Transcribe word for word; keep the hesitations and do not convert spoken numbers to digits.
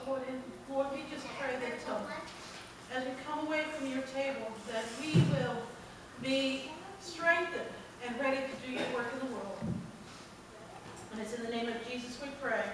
Lord, and Lord, we just pray that um, as we come away from your table, that we will be strengthened and ready to do your work in the world. And it's in the name of Jesus we pray.